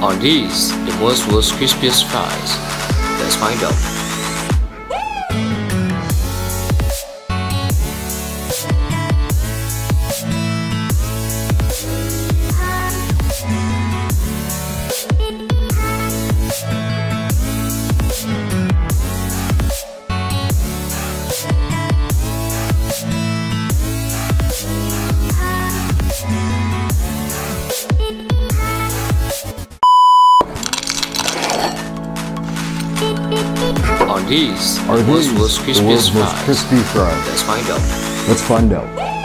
Are these the world's crispiest fries? Let's find out. Are these the world's crispiest fries? Crispy fries? Let's find out. Let's find out.